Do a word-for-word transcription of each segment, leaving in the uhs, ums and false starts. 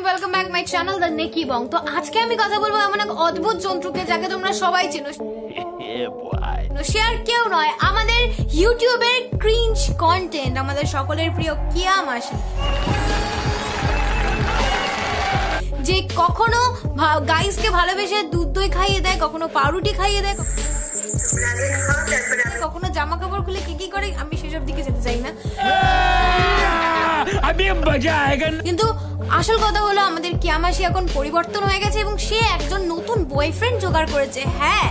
Welcome back my channel the নেকি Bong. তো আজকে আমি কথা বলবো এমন এক অদ্ভুত জন্তুকে যাকে তোমরা সবাই চেনো। সে আর কেউ নয়, আমাদের ইউটিউবের ক্রিঞ্জ কন্টেন্ট, আমাদের সকলের প্রিয় কিয়া মাসি, যে কখনো গাইসকে ভালোবেসে দুধ দই খাইয়ে দেয়, কখনো পাউরুটি খাইয়ে দেয়, কখনো জামা কাপড় খুলে কি কি করে, আমি সেসব দিকে যেতে চাই না। কিন্তু আসল কথা হলো আমাদের কিয়া মাসি এখন পরিবর্তন হয়ে গেছে এবং সে একজন নতুন বয়ফ্রেন্ড জোগাড় করেছে। হ্যাঁ,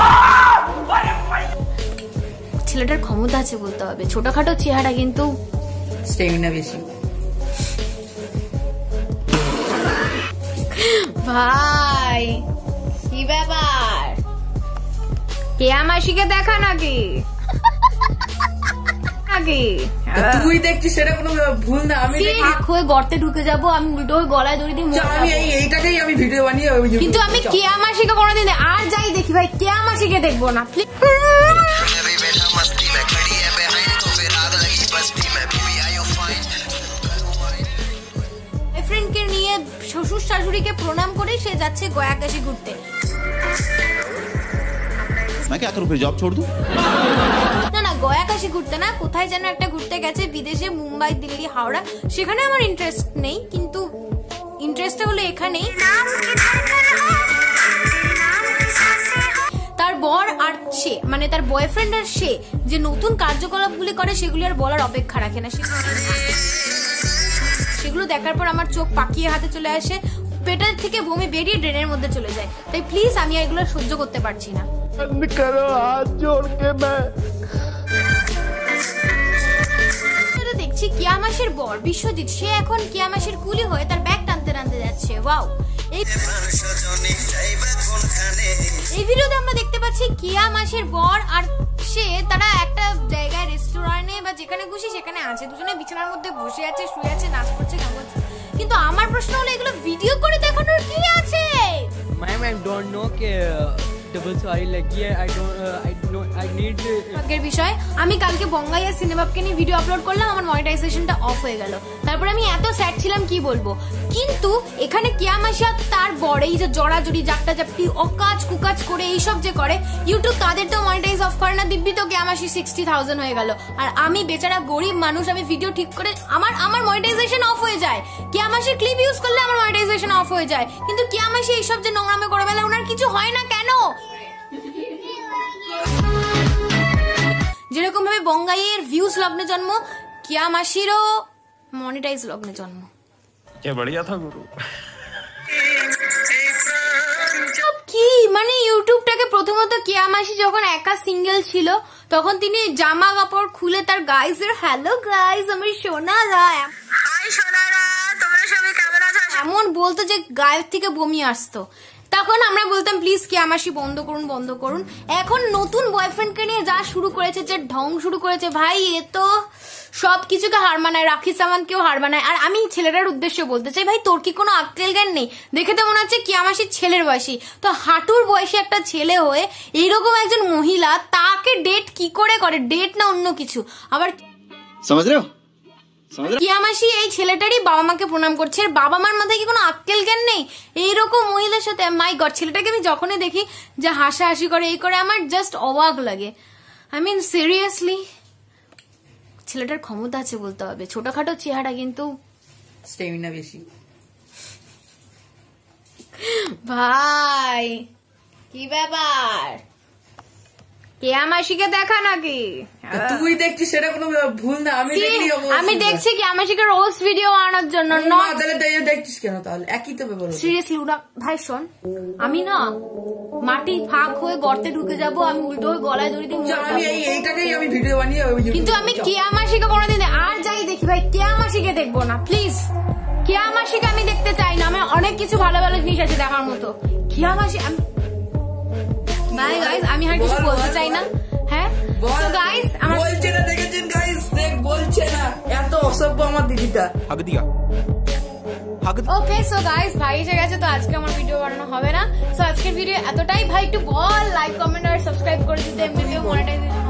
ছেলেটার ক্ষমতা আছে বলতে হবে, ছোটখাটো চেহারা কিন্তু স্ট্যামিনা বেশি। ভাই কি ব্যাপার, কিয়া মাসিকে দেখা নাকি? তুই দেখছিস সেটা কোনো ভুল না। আমি হয়ে গর্তে ঢুকে যাবো, আমি উল্টো হয়ে গলায় দড়ি দিই। আমি এইটাকেই আমি ভিডিও বানিয়ে, কিন্তু আমি কিয়া মাসিকে কোনোদিন আর যাই দেখি ভাই, কিয়া মাসিকে দেখবো না। ফ্রেন্ডকে নিয়ে শ্বশুর শাশুড়িকে প্রণাম করে সে যাচ্ছে গয়াকাশি ঘুরতে। জব ছোড় দু না না, গয়াকাশি ঘুরতে না, কোথায় যেন একটা ঘুরতে গেছে বিদেশে, মুম্বাই, দিল্লি, হাওড়া। সেখানে আমার ইন্টারেস্ট নেই, কিন্তু ইন্টারেস্ট হলো এখানেই। তার বর আর সে, মানে তার বয়ফ্রেন্ড আর সে যে নতুন কার্যকলাপগুলি করে সেগুলি আর বলার অপেক্ষা রাখে না। সেগুলো দেখার পর আমার চোখ পাকিয়ে হাতে চলে আসে, পেটের থেকে বমি বেরিয়ে ড্রেনের মধ্যে চলে যায়। তাই প্লিজ আমি এগুলো সহ্য করতে পারছি না। দেখছি কিয়া মাসির বর বিশ্বজিৎ, সে এখন কিয়া মাসির কুলি হয়ে তার ব্যাগ টানতে টানতে যাচ্ছে। ওয়াও, এই ভিডিওতে আমরা দেখতে পাচ্ছি কিয়া মাসির বর আর সে তারা একটা জায়গায় রেস্টুরেন্টে বা যেখানে খুশি সেখানে আছে, দুজনে বিছানার মধ্যে বসে আছে, শুয়ে আছে, নাচ করছে, গান করছে। কিন্তু আমার প্রশ্ন হলো এগুলো ভিডিও করে দেখানোর কি আছে? ম্যাম আই ডোন্ট নো কে ডাবল সরি লাগিয়ে I don't I know I need আগের বিষয়। আমি কালকে বঙ্গাইয়া সিনেমাকে নিয়ে ভিডিও আপলোড করলাম, আমার মনিটাইজেশনটা অফ হয়ে গেল। তারপরে আমি এত স্যাড ছিলাম কি বলবো। কিন্তু এখানে কিয়া মাসি আর তার বর এই যে জড়াজড়ি, জাপটা জাপটি, অকাজ কুকাজ করে এইসব যে করে, ইউটিউব তাদের তো মনিটাইজ অফ করে না। দিব্যি তো কিয়া মাসি সিক্সটি থাউজেন্ড হয়ে গেল, আর আমি বেচারা গরিব মানুষ, আমি ভিডিও ঠিক করে আমার আমার মনিটাইজেশন অফ হয়ে যায়। কিয়া মাসির ক্লিপ ইউজ করলে আমার মনিটাইজেশন অফ হয়ে যায়, কিন্তু কিয়া মাসি এইসব যে নোংরামে করে বেলা ওনার কিছু হয় না কেন? যেরকম ভাবে বঙ্গাইয়ের ভিউজ লগ্নে জন্ম, কিয়া মাসিরও মনিটাইজ লগ্নে জন্ম। কে বড়িয়া থা গুরু। কি মানে ইউটিউবটাকে প্রথমত কিয়া মাসি যখন একা সিঙ্গেল ছিল তখন তিনি জামা কাপড় খুলে তার গাইজের হ্যালো গাইজ আমি সোনারা, হাই সোনারা তোমরা সবাই কেমন আছো এমন বলতো যে গায়ের থেকে বমি আসতো। তখন আমরা বলতাম প্লিজ কিয়া মাসি বন্ধ করুন বন্ধ করুন। এখন নতুন বয়ফ্রেন্ডকে নিয়ে যা শুরু করেছে, যে ঢং শুরু করেছে, ভাই এ তো সবকিছুকে হার মানায়, রাখি সামানকেও হার মানায়। আর আমি ছেলেটার উদ্দেশ্যে বলতে চাই, ভাই তোর কি কোনো আক্কেল জ্ঞান নেই? দেখে তো মনে হচ্ছে কিয়া মাসির ছেলের বয়সী, তো হাঁটুর বয়সী একটা ছেলে হয়ে এইরকম একজন মহিলা তাকে ডেট কি করে করে? ডেট না অন্য কিছু। আবার समझ रहे हो? কিয়া মাসি এই ছেলেটারই বাবা মাকে প্রণাম করছে, বাবা মার মাথায় কি কোনো আক্কেল জ্ঞান নেই? এইরকম মহিলার সাথে মাই গড, ছেলেটাকে আমি যখনই দেখি যে হাসাহাসি করে এই করে আমার জাস্ট অবাক লাগে। আই মিন সিরিয়াসলি, ছেলেটার ক্ষমতা আছে বলতে হবে, ছোটখাটো চেহারা কিন্তু স্ট্যামিনা বেশি। ভাই কি ব্যাপার, কিয়া মাসিকে দেখা নাকি? তুই দেখছিস সেটা কোনো ভুল না। আমি আমি দেখছি কিয়া মাসিকে রোজ ভিডিও বানানোর জন্য। দেখছিস কেন তাহলে? একই তো ব্যাপার। সিরিয়াসলি ওরা, ভাই শোন, আমি না মাটি ফাঁক হয়ে গর্তে ঢুকে যাব, আমি উল্টো হয়ে গলায় দড়ি দিই। আমি এইটাকেই আমি ভিডিও বানিয়ে, কিন্তু আমি কিয়া মাসিকে কোনোদিন আর যাই দেখি ভাই, কিয়া মাসিকে দেখবো না। প্লিজ কিয়া মাসিকে আমি দেখতে চাই না। আমার অনেক কিছু ভালো ভালো জিনিস আছে দেখার মতো। কিয়া মাসি আমি বাই গাইস, আমি আর কিছু বলতে চাই না। হ্যাঁ সো গাইস, আমার বলছে না, দেখেছেন গাইস, দেখ বলছে না, এত অসভ্য আমার দিদিটা। হাগ দিয়া হাগ। ওকে সো গাইস, ভাই এসে গেছে, তো আজকে আমার ভিডিও বানানো হবে না। সো আজকের ভিডিও এতটাই। ভাই একটু বল লাইক কমেন্ট আর সাবস্ক্রাইব করে দিতে, ভিডিও মনিটাইজেশন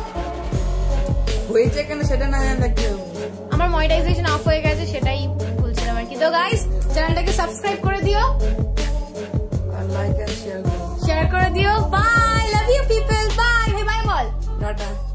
হয়েছে কেন সেটা না জানলে কি আমার মনিটাইজেশন অফ হয়ে গেছে, সেটাই বলছিলাম আর কি। তো গাইস চ্যানেলটাকে চ্যানেলটাকে সাবস্ক্রাইব করে দিও আর লাইক এন্ড শেয়ার করুন। শেয়ার করে দিও। Bye, love you people, bye, bye বল, টাটা।